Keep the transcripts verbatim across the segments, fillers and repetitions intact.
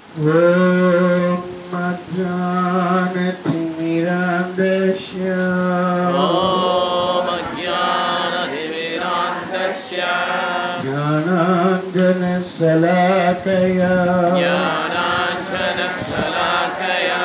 Om Ajnana-timirandasya Om Ajnana-timirandasya Jnananjana-salakaya Jnananjana-salakaya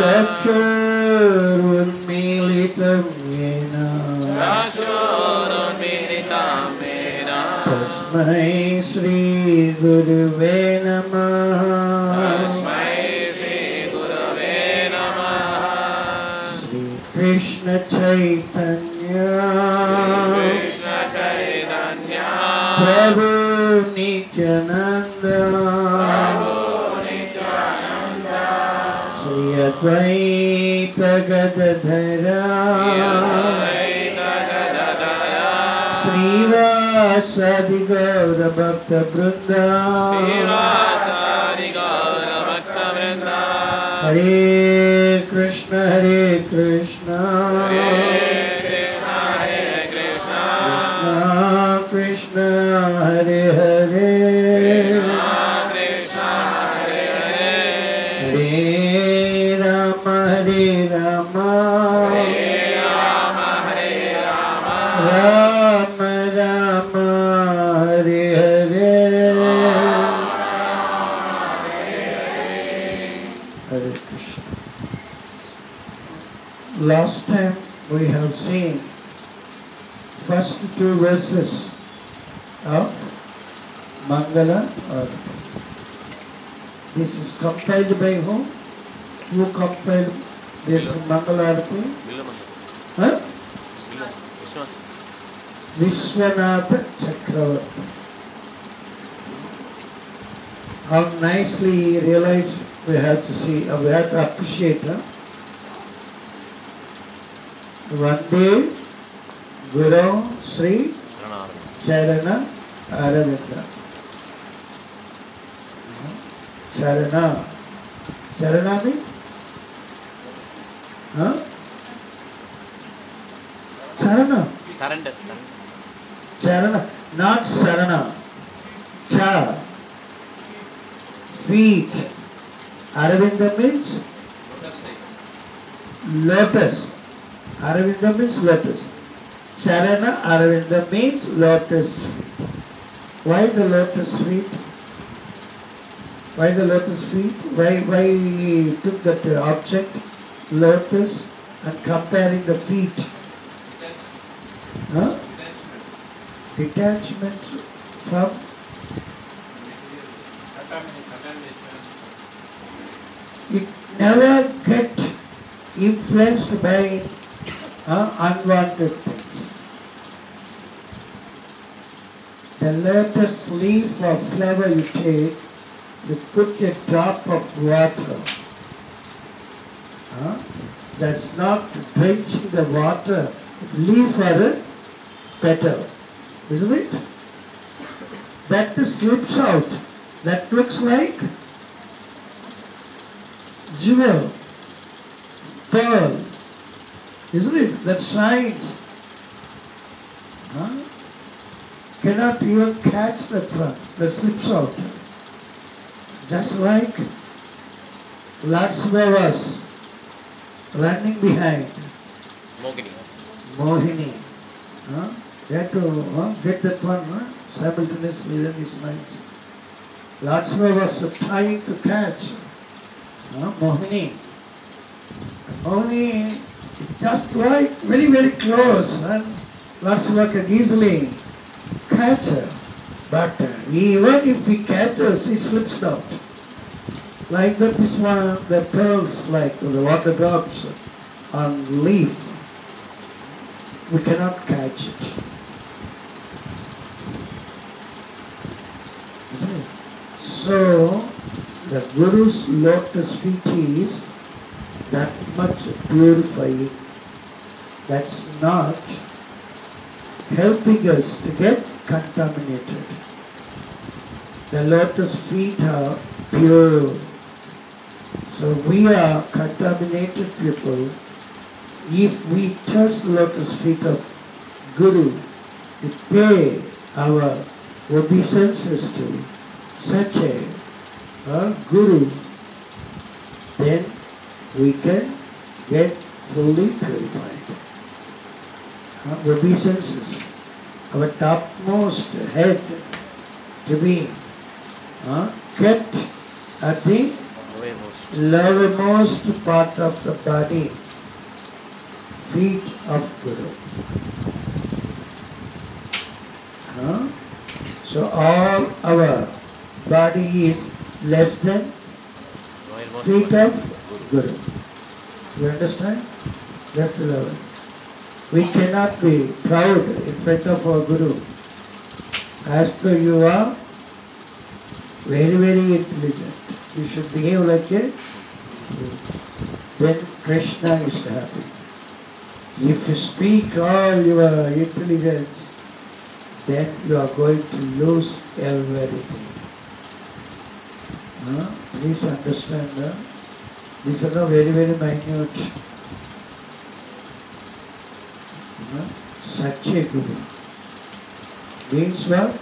Chakshurunmilitam yena Chakshurunmilitam yena Tasmai Shri Guruve Namaha Tasmai Shri Gurave Namaha Shri Krishna Chaitanya Krishna Chaitanya Prabhu Nityananda Prabhu Nityananda Shri Advaita Gadadhara Advaita Gadadhara Srivasadi Gaura Bhakta Vrinda Srivasadi Gaura Bhakta Vrinda Hare Krishna Hare Krishna Hare Krishna Hare Krishna Krishna Krishna Hare Hare Krishna Krishna Hare Hare Hare Rama Hare Rama Hare Rama Hare Rama Rama Rama Hare Hare Hare Krishna. Last time we have seen first two verses of Mangala Arati. This is compiled by whom? Who compiled this Mangala Arati? Huh? Vishwanatha Chakravarti. How nicely he realized we have to see, uh, we have to appreciate. Huh? Vande Guru Sri Charana Aravinda. Charana. Charana means? Huh? Charana. Surrender. Charana, not Sarana. Cha. Feet. Aravinda means lotus. Aravinda means lotus. Charana Aravinda means lotus feet. Why the lotus feet? Why the lotus feet? Why why he took that uh, object, lotus, and comparing the feet? Huh? Detachment from it never get influenced by uh, unwanted things. The lotus leaf or flower you take, you put a drop of water. Huh? That's not drenching the water. Leaf or petal, isn't it? That slips out. That looks like jewel, pearl, isn't it? That shines. Huh? Cannot even catch that one. That slips out. Just like Lakshmi was running behind Mohini. Mohini. Huh? They had to huh, get that one huh? simultaneously, then it's nice. Lakshmi was uh, trying to catch huh? Mohini. And Mohini just like very very close, and Lakshmi can easily catch her. But uh, even if he catches, he slips out. Like that is one the pearls, like the water drops on leaf. We cannot catch it. Isn't it? So, the Guru's lotus feet is that much purifying. That's not helping us to get contaminated. The lotus feet are pure. So we are contaminated people. If we touch the lotus feet of Guru, we pay our obeisances to such a uh, Guru then we can get fully purified. Uh, Obeisance, our topmost head to be uh, kept at the Lowermost. lowermost part of the body, feet of Guru. Huh? So all our body is less than Lowermost feet part. of Guru. You understand? That's the level. We cannot be proud in front of our Guru as though you are very, very intelligent. You should behave like a then Krishna is happy. If you speak all your intelligence, then you are going to lose everything. Huh? Please understand. Huh? These are not very, very minute. Huh? Such a Guru. Means what?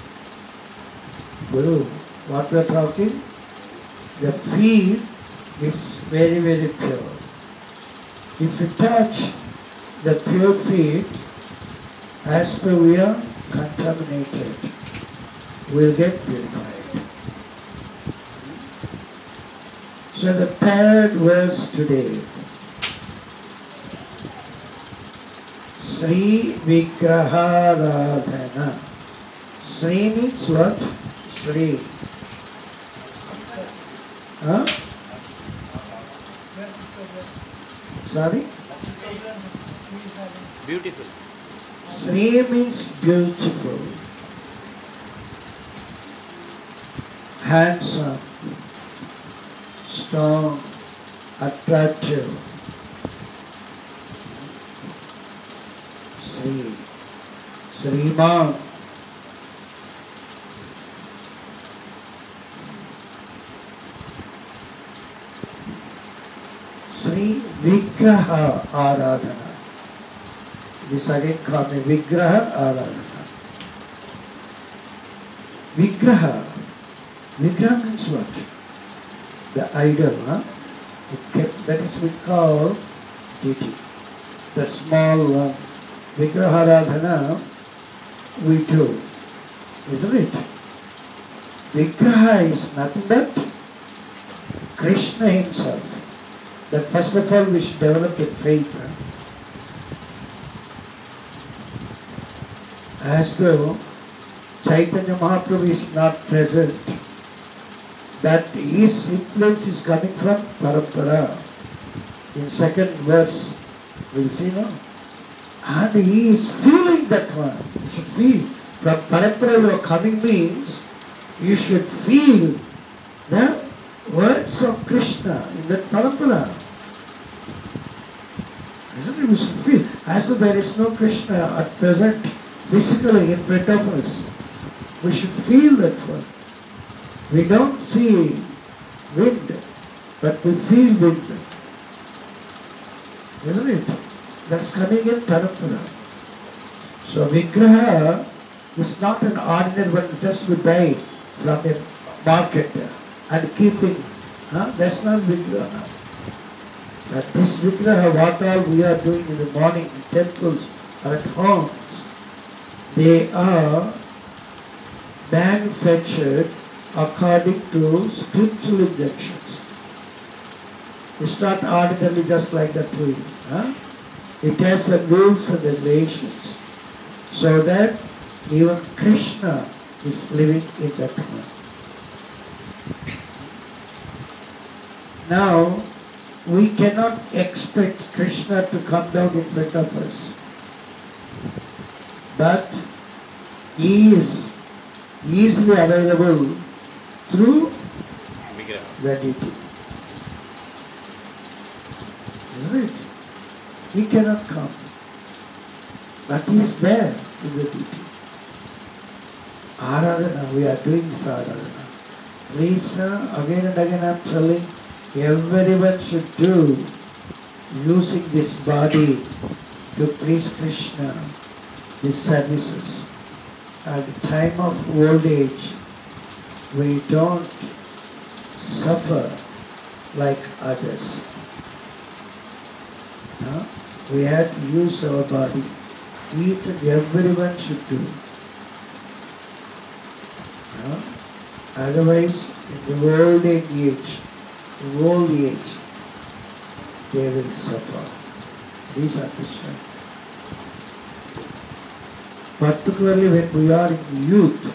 Guru, what we are talking? The feel is very, very pure. If you touch the pure feet, as though we are contaminated, we will get purified. So the third verse today, Sri Vigraharadhana. Sri means what? Sri. Huh? Sorry? Beautiful. Sri means beautiful, handsome, strong, attractive. Sri, Sriman. Sri Vigraha Aradhana. This again called me Vigraha Aradhana. Vigraha. Vigraha means what? The idol, huh? It kept, that is we call deity. The small one. Vigraha Aradhana we do. Isn't it? Vigraha is nothing but Krishna himself. That first of all we should develop in faith. Huh? As though Chaitanya Mahaprabhu is not present, that his influence is coming from Parampara. In second verse, we'll see now. And he is feeling that one. You should feel. From Parampara you are coming means you should feel the words of Krishna in that Parampara. Isn't it? We should feel. As though there is no Krishna at present physically in front of us. We should feel that one. We don't see wind, but we feel wind. Isn't it? That's coming in Parampara. So Vigraha is not an ordinary one just we buy from a market and keeping. Huh? That's not Vigraha. But this Vigraha, what all we are doing in the morning in temples or at homes, they are manufactured according to scriptural injunctions. It's not ordinarily just like the tree. Huh? It has some rules and regulations so that even Krishna is living in that one. Now, we cannot expect Krishna to come down in front of us. But he is easily available through Vigraha. the deity. Isn't it? He cannot come. But he is there in the deity. Aradhana, we are doing this Aradhana. Please, uh, again and again I am telling, everyone should do using this body to please Krishna, these services. At the time of old age, we don't suffer like others. Huh? We have to use our body. Each and everyone should do. Huh? Otherwise, in the old age, in old age, they will suffer. Please understand. Particularly when we are in youth,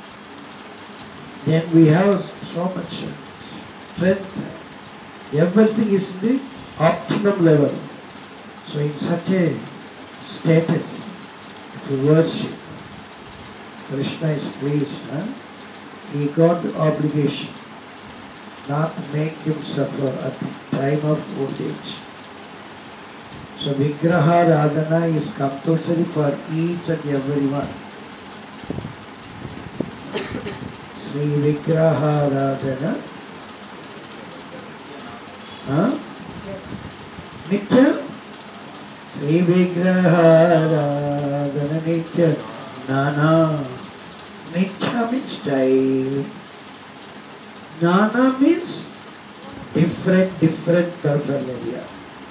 then we have so much strength. Everything is in the optimum level. So in such a status, if you worship, Krishna is pleased. Huh? He got the obligation not to make him suffer at the time of old age. So Vigraha Radhana is compulsory for each and everyone. Sri Vigraha Radhana. Huh? Nitya? Sri Vigraha Radhana Nitya. Nana. Nitya means daily. Nana means different, different paraphernalia.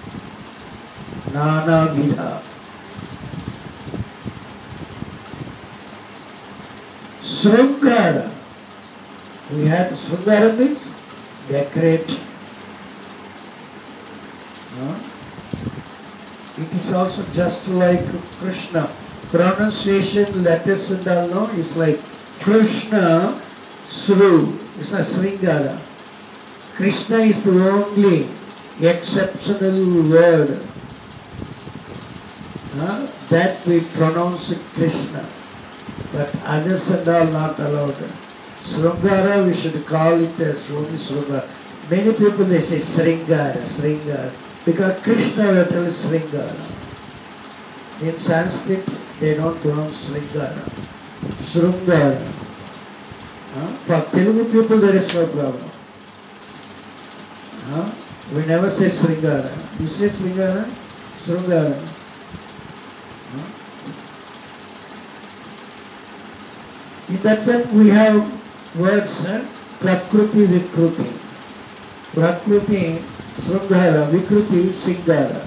Nana Vidha. Srungara. We had Srungara means decorate. Huh? It is also just like Krishna. Pronunciation, letters and all no, is like Krishna Sru. It's not Sringara. Krishna is the only exceptional word huh, that we pronounce it Krishna. But others and all not allowed. Srungara we should call it as only Srungara. Many people they say Sringara, Sringara. Because Krishna will tell Sringara. In Sanskrit they don't pronounce Sringara. Srungara. Huh? For Telugu people there is no problem. Huh? We never say Sringara. You say Sringara? Srungara. Huh? In that way we have words, huh? Prakriti, Vikruti. Prakriti, Srungara, Vikruti, Singara.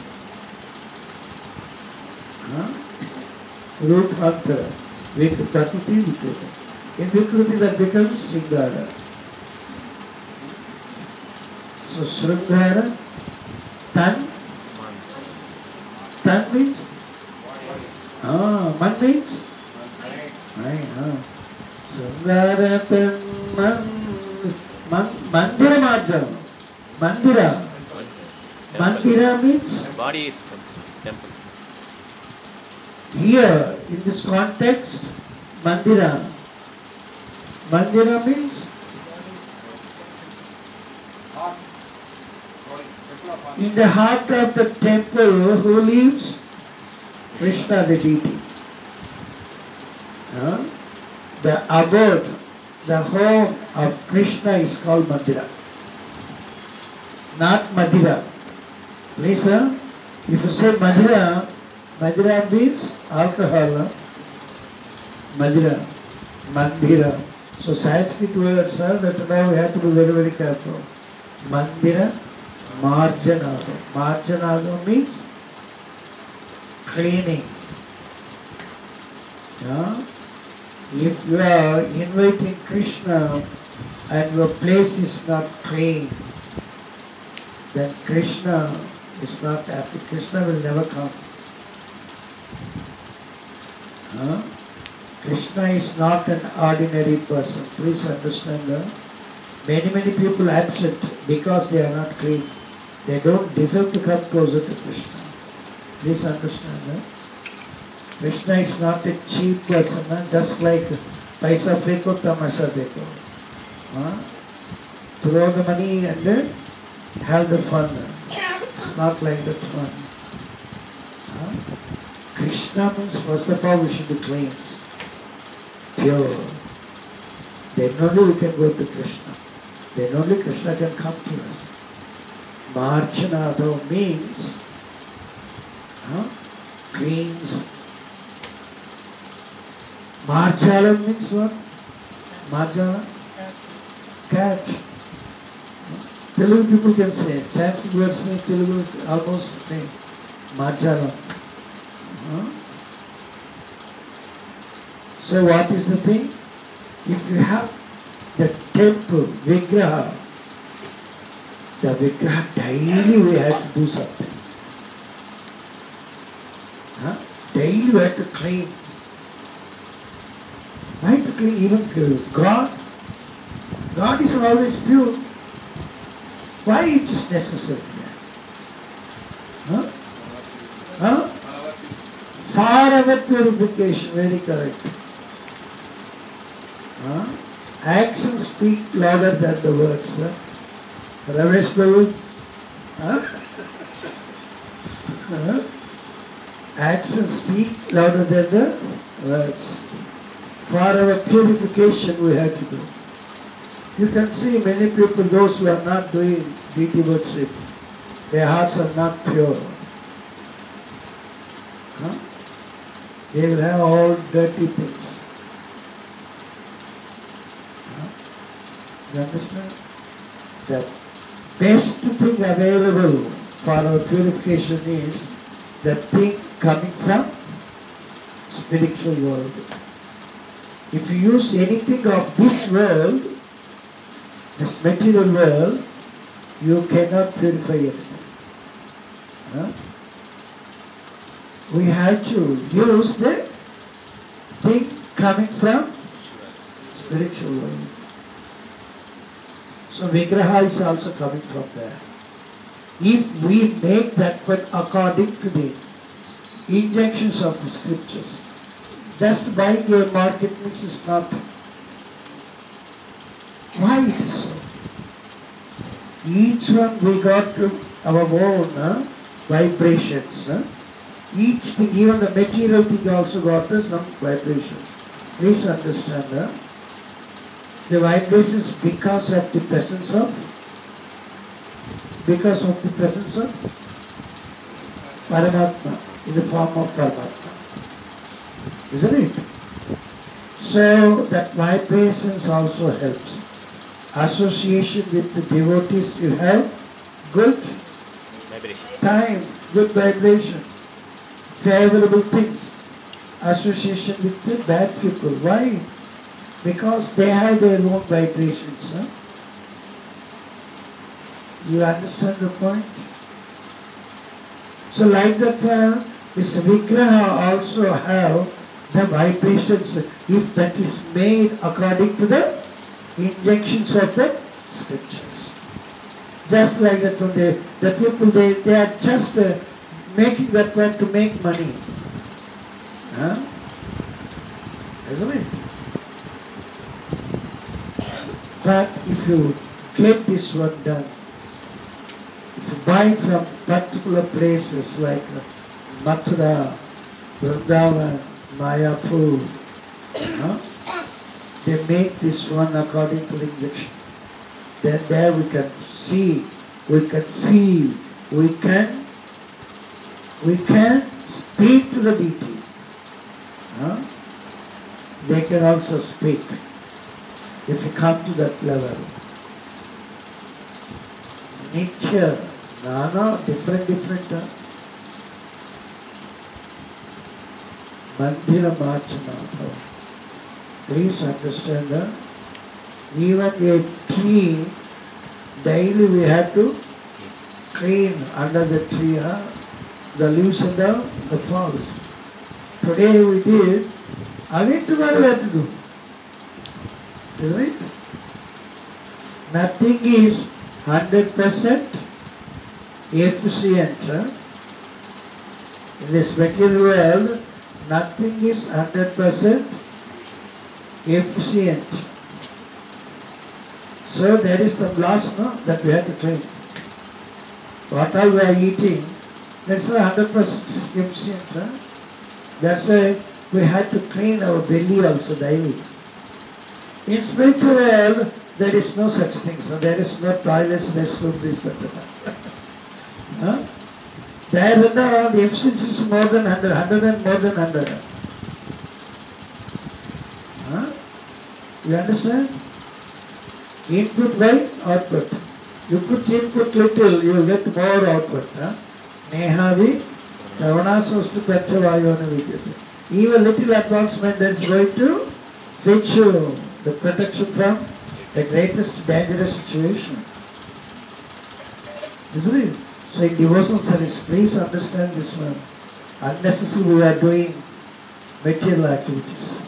Huh? Root Antara. Prakriti, Vikruti. In Vikruti that becomes Singara. So Srungara, Tan. Tan means? Ah, Man means? Right, huh. Srungara Tan Man, man Mandira Majam. Mandira. Mandira means? Body is temple. Here, in this context, Mandira. Mandira means? In the heart of the temple, who lives? Krishna the deity. Huh? The abode, the home of Krishna is called Mandira. Not Madira. Please, huh? If you say Madira, Madira means alcohol. Huh? Madira. Mandira. So Sanskrit words, sir, that now we have to be very, very careful. Mandira, Marjanaga. Marjanaga means cleaning. Yeah? If you are inviting Krishna and your place is not clean, then Krishna is not happy. Krishna will never come. Huh? Krishna is not an ordinary person. Please understand that. Many, many people absent because they are not clean. They don't deserve to come closer to Krishna. Please understand that. Krishna is not a cheap person, huh? Just like paisa feko, tamasha deko. Huh? Throw the money and then have the fun. It's not like that fun. Huh? Krishna means first of all we should be clean. Pure. Then only we can go to Krishna. Then only Krishna can come to us. Marjanado means huh? Cleans. Marjala means what? Marjala? Cat. Telugu people can say, Sanskrit words say Telugu almost same. Marjalam. Huh? So what is the thing? If you have the temple, Vigraha, the Vigraha daily we have to do something. Huh? Daily we have to clean. Why to clean? Even God? God is always pure. Why it is necessary there? Huh? Huh? Forever purification, very correct. Huh? Actions speak louder than the words. Huh? Ramesh Babu? Huh? Huh? Actions speak louder than the words. For our purification we have to do. You can see many people, those who are not doing deity worship, their hearts are not pure. Huh? They will have all dirty things. Huh? You understand? The best thing available for our purification is the thing coming from spiritual world. If you use anything of this world, this material world, you cannot purify it. Huh? We have to use the thing coming from spiritual world. So Vigraha is also coming from there. If we make that one according to the injunctions of the scriptures, just buying a market mix is not. Why it is so? Each one we got to our own uh, vibrations. Uh. Each thing, even the material thing also got uh, some vibrations. Please understand. Uh. The vibrations because of the presence of, because of the presence of Paramatma, in the form of Paramatma. Isn't it? So that vibrations also helps. Association with the devotees, you have good Vibration. time, good vibration, favorable things. Association with the bad people. Why? Because they have their own vibrations. Huh? You understand the point? So like that, uh, this Vigraha also have the vibrations, if that is made according to the injunctions of the scriptures. Just like that, when they, the people, they, they are just uh, making that one to make money. Huh? Isn't it? But if you get this one done, if you buy from particular places like Mathura, Vrindavan, Mayapur, huh? They make this one according to the injection. Then there we can see, we can feel, we can, we can speak to the deity. Huh? They can also speak if you come to that level. Nature, no, no, different, different. Huh? Mandira Machanatha. Please understand that even a tree, daily we have to clean under the tree, huh? The leaves and the, the falls. Today we did, again tomorrow we have to do. Isn't it? Nothing is one hundred percent efficient. Huh? In this material world, nothing is one hundred percent efficient. So there is some loss, no, that we have to clean. What all we are eating, that's not one hundred percent efficient. Huh? That's why we have to clean our belly also daily. In spiritual world, there is no such thing. So there is no toilets, restroom, this and that. Huh? There no, the efficiency is more than one hundred, one hundred and more than one hundred. Huh? You understand? Input by output. You put input little, you get more output. Huh? Nehavi, Kavanasasti Prathavayona Vidyate. Even little advancement that is going to fetch you the protection from the greatest dangerous situation. Isn't it? So in devotional service, please understand this one. Unnecessarily we are doing material activities.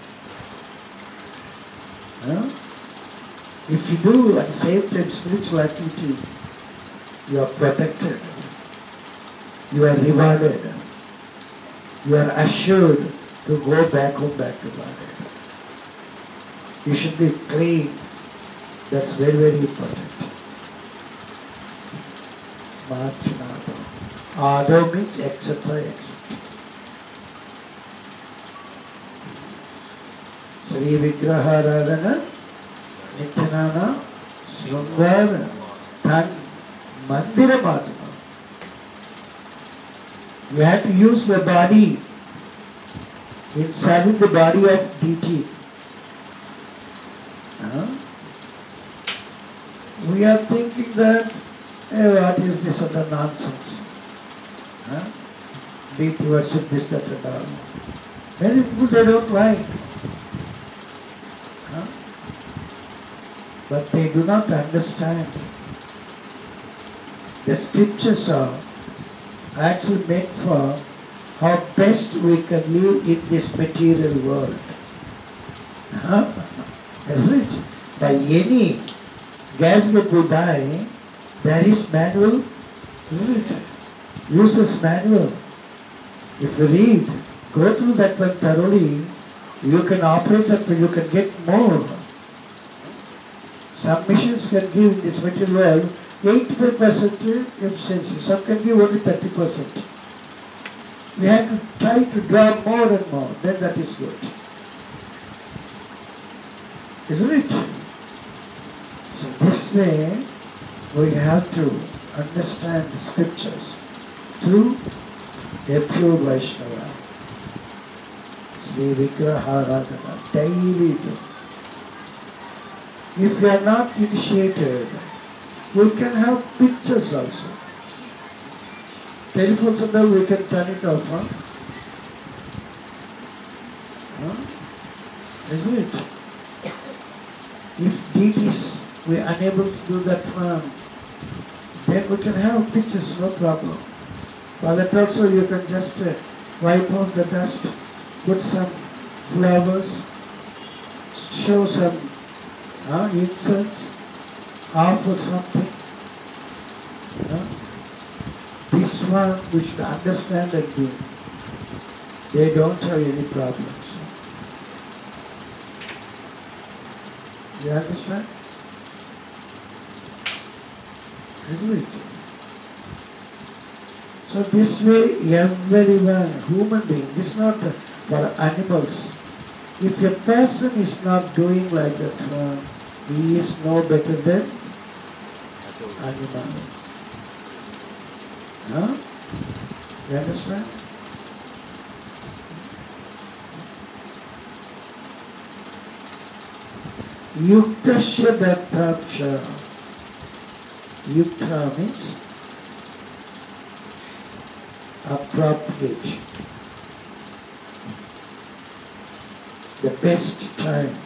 Huh? If you do at the same time spiritual activity, you are protected, you are rewarded, you are assured to go back home, back to God. You should be clean. That's very, very important. Marchanado. Ado means et cetera et cetera. Sri Vigraha Radhana, Nityanana, Srungara, Tan, Mandira Bhatana. You have to use the body in serving the body of deity. Uh-huh. We are thinking that, hey, what is this other nonsense? Huh? Deity worship, this, that, and all. Many people they don't like. Huh? But they do not understand. The scriptures are actually meant for how best we can live in this material world. Huh? Isn't it? By any gadget we buy, there is manual, isn't it? User's manual. If you read, go through that one thoroughly, you can operate that, you can get more. Some machines can give in this material world eighty-five percent efficiency, some can give only thirty percent. We have to try to draw more and more, then that is good. Isn't it? So this way, we have to understand the scriptures through a pure Vaishnava. Sri Vigraha Radhana, daily do. If we are not initiated, we can have pictures also. Telephones and all, we can turn it off. Huh? Huh? Isn't it? If deities we are unable to do that one, then we can have pictures, no problem. For that also you can just uh, wipe out the dust, put some flowers, show some uh, incense, offer something. Uh, this one we should understand and do. They don't have any problems. You understand? Isn't it? So this way everyone, human being, this is not for animals. If a person is not doing like that one, he is no better than animal. Huh? You understand? Yuktasya dattaksha. Yukta means appropriate. The best time.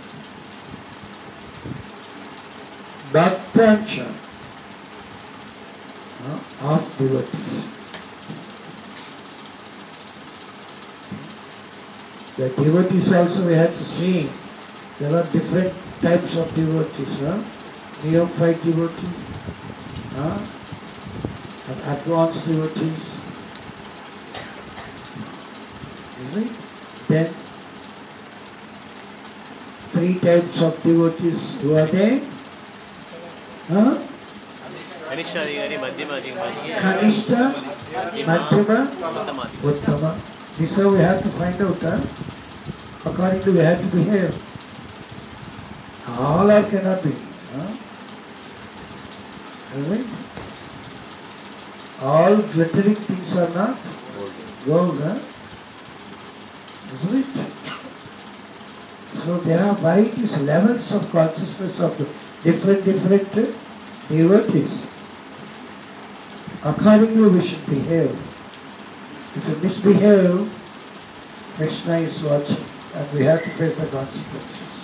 Bhaktaksha. Of devotees. The devotees also we have to see. There are different types of devotees. Huh? Neophyte devotees. Huh? And advanced devotees. Isn't it? Then three types of devotees. Who are they? Huh? Kanishta Adhikari, Madhyama Adhikari, Kanishta, Madhyama, Uttama. This is how we have to find out. Huh? According to we have to behave. All are cannot be. Huh? Isn't it? All glittering things are not gold. Huh? Isn't it? So there are varieties, levels of consciousness of different, different devotees. Accordingly we should behave. If you misbehave, Krishna is watching and we have to face the consequences.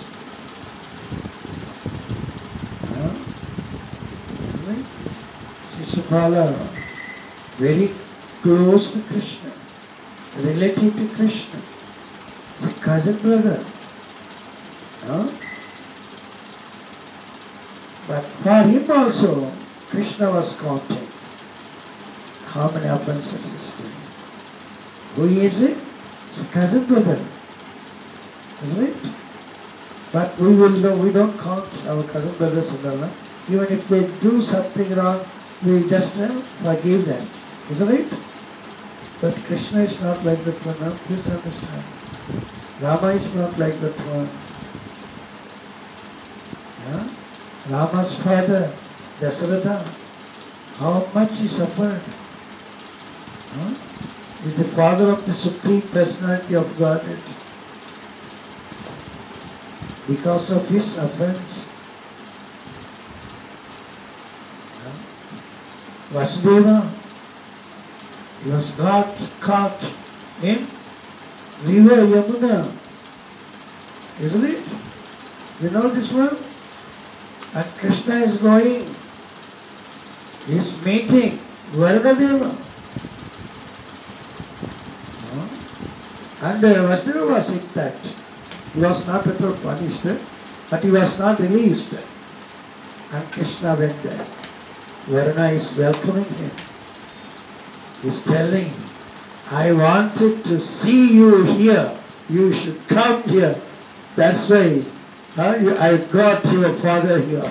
Huh? Right? Sisupala, very close to Krishna, relative to Krishna. It's a cousin brother. Huh? But for him also, Krishna was counting how many offenses he's doing. Who is it? It's a cousin brother. Isn't it? But we will know, we don't count our cousin brothers in Allah. Even if they do something wrong, we just uh, forgive them. Isn't it? But Krishna is not like that one. Now, please understand. Rama is not like that one. Yeah? Rama's father, Dasaratha, how much he suffered. Huh? He is the father of the Supreme Personality of Godhead. Because of his offense. Yeah? Vasudeva, he was got caught in river Yamuna. Isn't it? You know this one? And Krishna is going, he is meeting Varunadeva. No? And uh, Vasudeva was intact. He was not at all punished, but he was not released. And Krishna went there. Varuna is welcoming him. He is telling, I wanted to see you here. You should come here. That's why huh, you, I got your father here.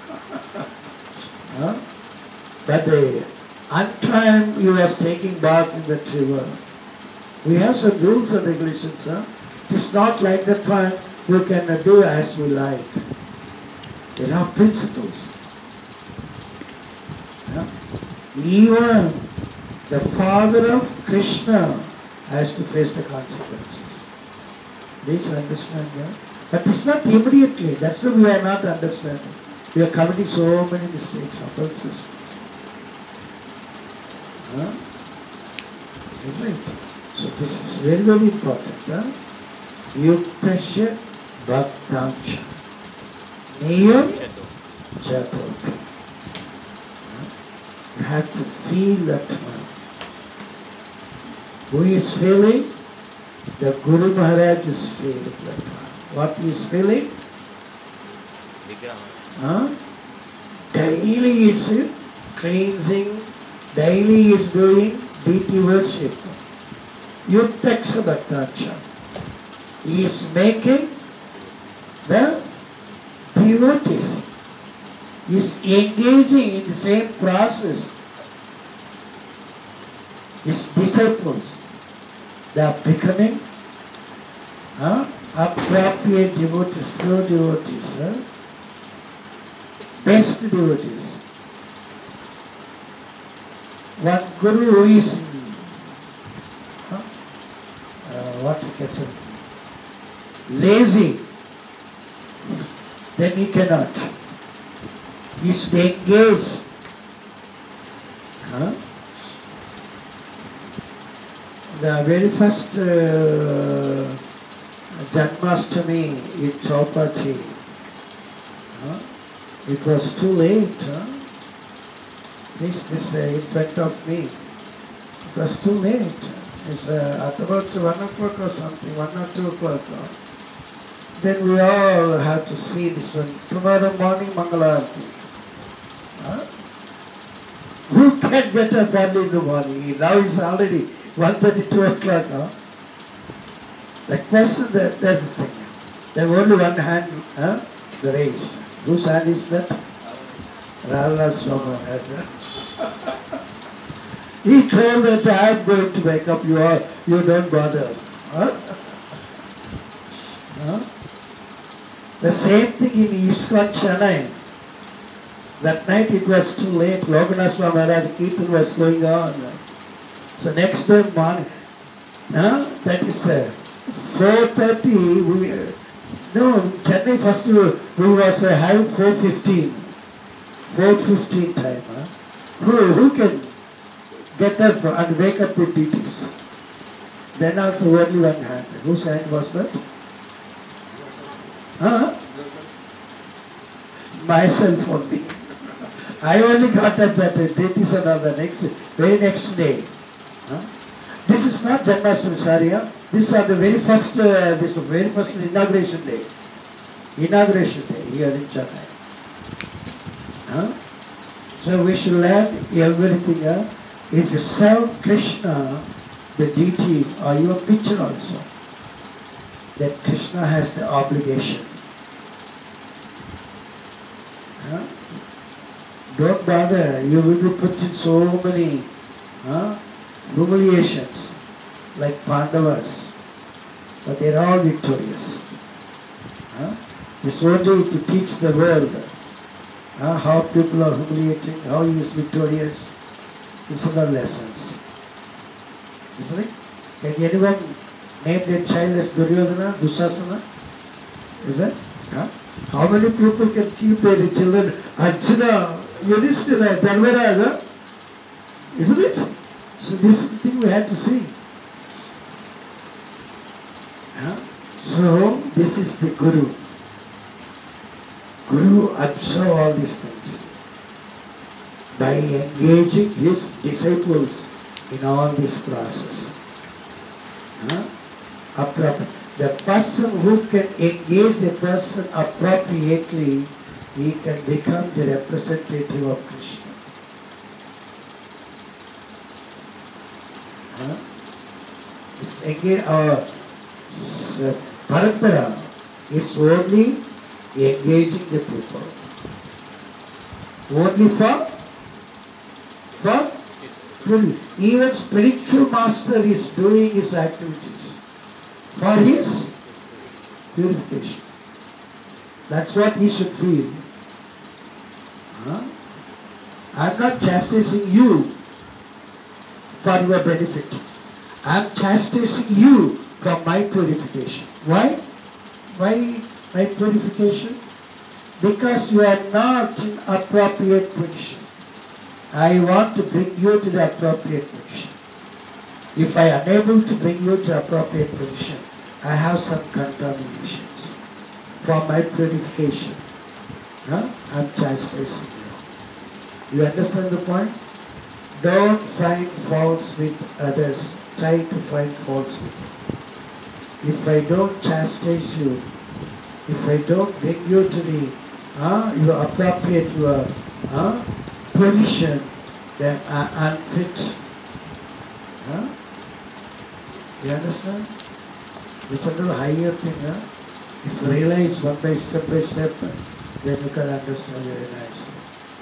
huh? But the untime he was taking bath in the river. We have some rules and regulations. Huh? It's not like that one we can do as we like. There are principles. Yeah? Even the father of Krishna has to face the consequences. Please understand that. Yeah? But it's not immediately. That's why we are not understanding. We are committing so many mistakes, offenses. Huh? Isn't it? So this is very, very important. Huh? Yuktasya Bhaktansha Niyam Jatopi. You have to feel that one. Who is feeling? The Guru Maharaj is feeling that one. What he is feeling? Huh? Daily is cleansing, daily is doing deity worship. Yuktasya Bhaktansha. He is making the devotees. He is engaging in the same process. His disciples, they are becoming huh, appropriate devotees, pure devotees, huh? Best devotees. One guru who is huh, uh, what we can say, lazy, then he cannot. He should engage. Huh? The very first uh, Janmashtami in Chowpatty, huh? It was too late. Huh? This, this uh, in front of me. It was too late. It's uh, at about one o'clock or something, one or two o'clock. Huh? Then we all have to see this one. Tomorrow morning, Mangalarti. Huh? Who can get up early in the morning? Now it's already one thirty, two o'clock. Huh? The question, that, that's the thing. There only one hand huh, raised. Whose hand is that? Radha Swami. He told that I am going to wake up you all, you don't bother. Huh? Huh? The same thing in ISKCON Chennai. That night it was too late. Lokanath Swami Maharaj Kirtan was going on. So next day morning, huh? That is uh, four thirty. We uh, no Chennai first we, we was uh, having four fifteen. four fifteen time. Huh? Who, who can get up and wake up the deities? Then also only one hand. Whose hand was that? Huh? Myself only. I only got up that deities on the next, very next day. Huh? This is not Janmashtami, sorry. Huh? This is on the very first, uh, this very first inauguration day. Inauguration day here in Chennai. Huh? So we should learn everything. Huh? If you serve Krishna, the deity, or your picture also, that Krishna has the obligation. Huh? Don't bother, you will be put in so many huh, humiliations like Pandavas, but they are all victorious. Huh? It's only to teach the world huh, how people are humiliating, how he is victorious. These are the lessons. Isn't it? Can anyone name their child as Duryodhana, Dusasana? Is that? Huh? How many people can keep their children Arjuna, Yudhishthira, Dharmaraja? Isn't it? So this is the thing we had to see. Huh? So this is the Guru. Guru observe all these things by engaging his disciples in all this process. Huh? Appro- the person who can engage the person appropriately, he can become the representative of Krishna. Huh? This engage, our uh, parampara is only engaging the people. Only for for even spiritual master is doing his activities for his purification. That's what he should feel. Huh? I'm not chastising you for your benefit. I'm chastising you for my purification. Why? Why my purification? Because you are not in appropriate position. I want to bring you to the appropriate position. If I am unable to bring you to appropriate position, I have some contaminations. For my purification, huh? I'm chastising you. You understand the point? Don't find faults with others. Try to find faults with you. If I don't chastise you, if I don't bring you to the uh, your appropriate your uh, position, then I'm unfit. Huh? You understand? It's a little higher thing. Huh? If you realize one by step by step, then you can understand very nicely.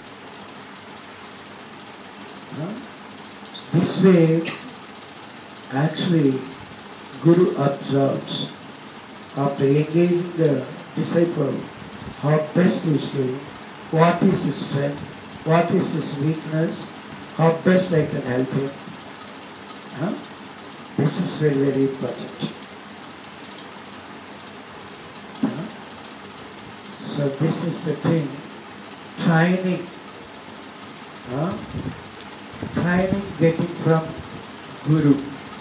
Huh? This way, actually, Guru observes, after engaging the disciple, how best he is doing, what is his strength, what is his weakness, how best I can help him. Huh? This is very, very important. Huh? So this is the thing, training, huh? training getting from Guru.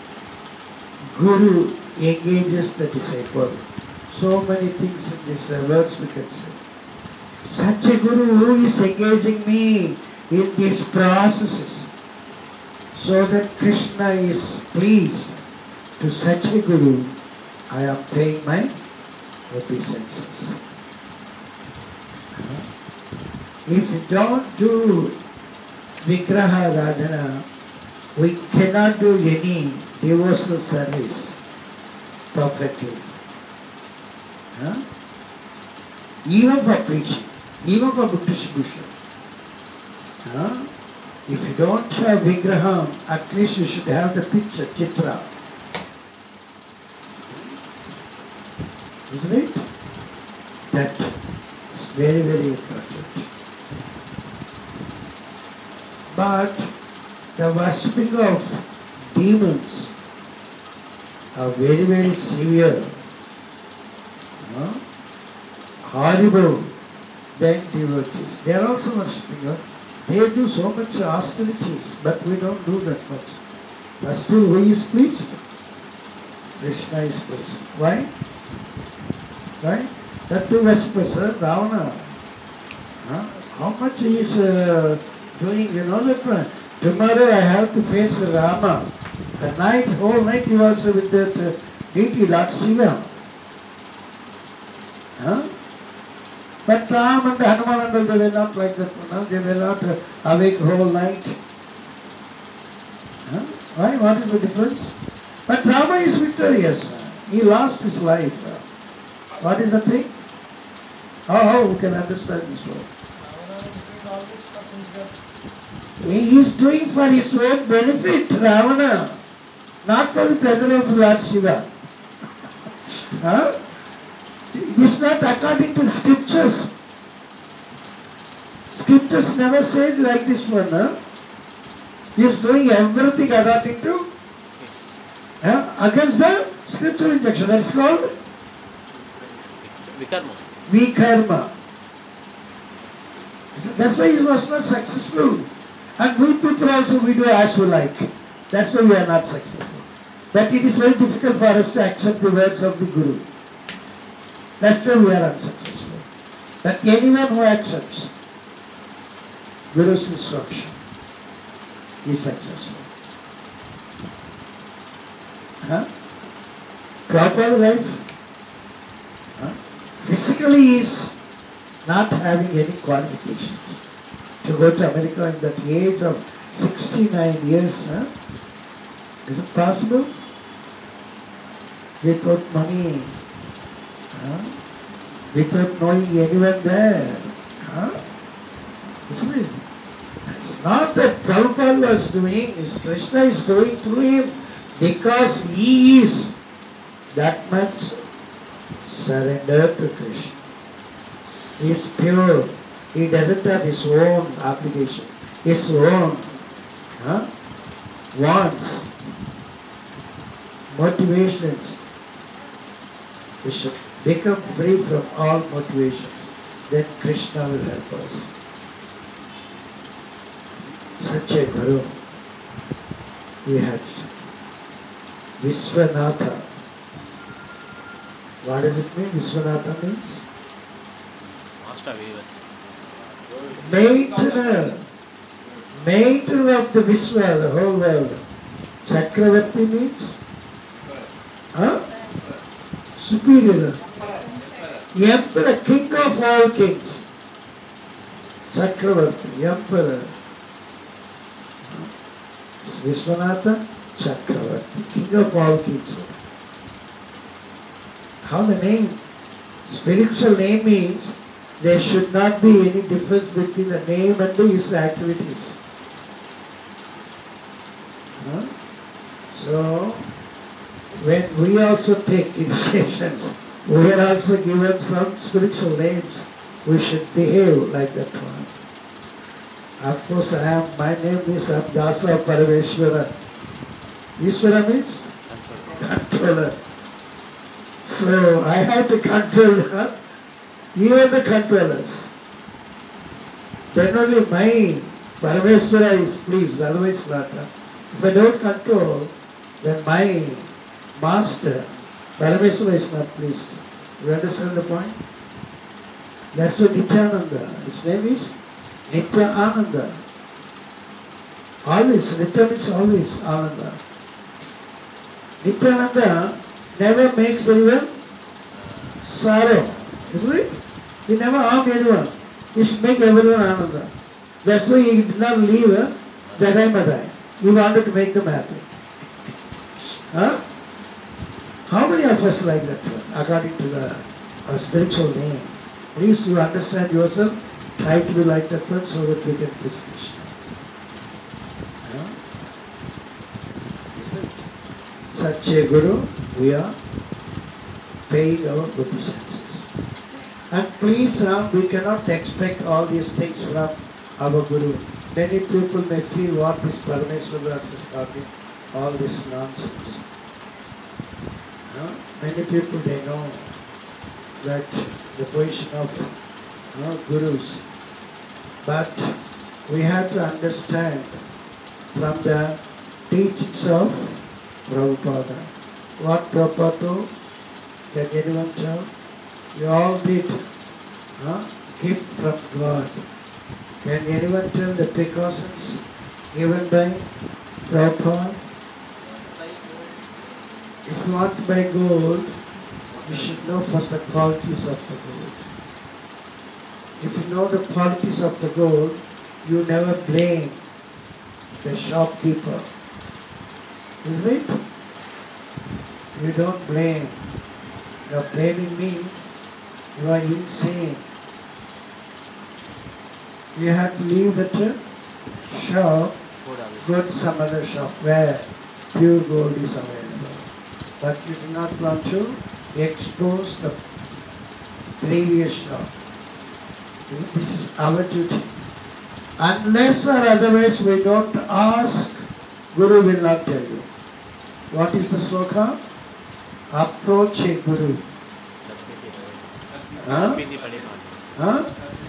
Guru engages the disciple. So many things in this uh, verse we can say. Such a Guru who is engaging me in these processes, so that Krishna is pleased. To such a Guru, I am paying my obeisances. Uh, if you don't do Vigraha Radhana, we cannot do any devotional service perfectly. Huh? Even for preaching, even for book distribution. Huh? If you don't have Vigraham, at least you should have the picture, Chitra. Isn't it? That is very, very important. But the worshipping of demons are very, very severe. Huh? Horrible. then devotees. They are also worshipping God. They do so much austerities, but we don't do that much. But still, who is pleased? Krishna is pleased. Why? Right? That two worshippers, uh, Ravana. Huh? How much he is uh, doing, you know that one? Tomorrow I have to face Rama. The night, whole night he was with that uh, deity, Lord Shiva. Huh? But Ram and Hanuman and all, they were not like that. No? They were not uh, awake whole night. Huh? Why? What is the difference? But Rama is victorious. He lost his life. What is the thing? How, how we can understand this word? He is doing for his own benefit, Ravana, not for the pleasure of Lord Shiva. Huh? It is not according to the scriptures. Scriptures never said like this one. Huh? He is doing everything according to, huh? against the scriptural injunction. That is called Vikarma. Vikarma. That's why he was not successful. And we people also, we do as we like. That's why we are not successful. But it is very difficult for us to accept the words of the Guru. That's why we are unsuccessful. But anyone who accepts Guru's instruction is successful. Huh? Proper life. Huh? Physically he is not having any qualifications. To go to America in that age of sixty-nine years, huh? Is it possible? Without money, huh? Without knowing anyone there, huh? Isn't it? It's not that Prabhupada was doing, it's Krishna is doing through him because he is that much surrendered to Krishna. He is pure. He doesn't have his own obligations, his own huh, wants, motivations. We should become free from all motivations. Then Krishna will help us. Such a Guru we had. Vishwanatha. What does it mean? Vishwanatha means? Master of universe. Maintainer, maintainer of the Vishwa, the whole world. Chakravarti means? Huh? Superior. Emperor, king of all kings. Chakravarti, emperor. Vishwanatha Chakravarti, king of all kings. How the name? Spiritual name means there should not be any difference between the name and his activities. Huh? So, when we also take initiations, we are also given some spiritual names. We should behave like that one. Of course, I am, my name is Abdasa Parameshwara. Ishvara means? Controller. So, I have to control her. Even the controllers. Then only my Parameswara is pleased, otherwise not. If I don't control, then my master, Parameswara, is not pleased. You understand the point? That's what Nityananda. His name is Nitya Ananda. Always, Nitya means always Ananda. Nityananda never makes anyone sorrow. Isn't it? He never harmed anyone. He should make everyone Ananda. That's why he did not leave uh, Jadai Madai. He wanted to make them happy. Huh? How many of us like that one, according to the our spiritual name? Please you understand yourself, try to be like that one so that we can please Krishna. Huh? Such a Guru, we are paying our good senses. And please, uh, we cannot expect all these things from our Guru. Many people may feel what this Parameswara is talking, all this nonsense. No? Many people, they know that the position of no, gurus. But we have to understand from the teachings of Prabhupada. What Prabhupada told? Can anyone tell? You all need huh, gift from God. Can anyone tell the precautions given by Prabhupada? If you want to buy gold, you should know first the qualities of the gold. If you know the qualities of the gold, you never blame the shopkeeper. Isn't it? You don't blame. Your blaming means you are insane. You have to leave the shop, go to some other shop where pure gold is available. But you do not want to expose the previous shop. This is our duty. Unless or otherwise we don't ask, Guru will not tell you. What is the sloka? Approach a Guru. Huh? Huh?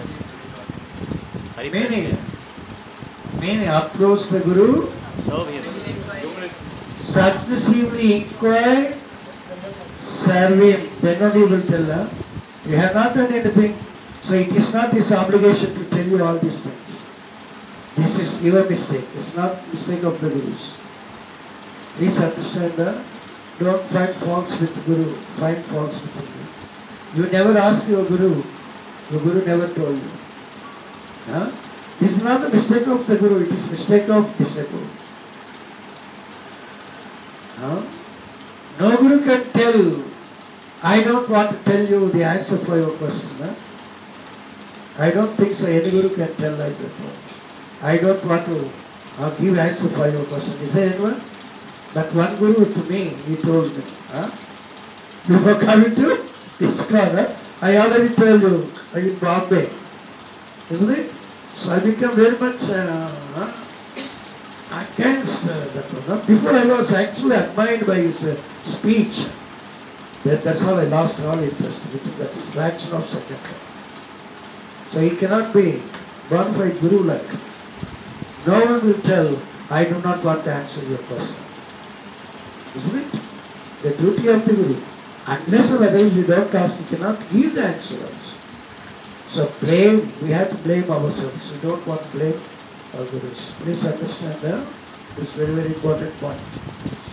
Meaning, meaning approach the Guru, Serve him. submissively inquire, serve him. Then only he will tell her. You have not done anything, so it is not his obligation to tell you all these things. This is your mistake. It's not mistake of the Gurus. Please understand that. Don't find faults with the Guru. Find faults with the Guru. You never ask your Guru. Your Guru never told you. Huh? This is not the mistake of the Guru. It is mistake of disciple. Huh? No Guru can tell. I don't want to tell you the answer for your question. Huh? I don't think so. Any Guru can tell like that. I don't want to uh, give answer for your question. Is there anyone? But one Guru to me, he told me, huh? You were coming to ISKCON, huh? I already told you, in Bombay. Isn't it? So I become very much uh, huh? against uh, that one. Huh? Before I was actually admired by his uh, speech. That, that's how I lost all interest with that fraction of a second. So he cannot be bona fide Guru like. No one will tell, I do not want to answer your question. Isn't it? The duty of the Guru. Unless or otherwise you don't ask, you cannot give the answer also. So blame, we have to blame ourselves. We don't want to blame our Gurus. Please understand uh, this very, very important point.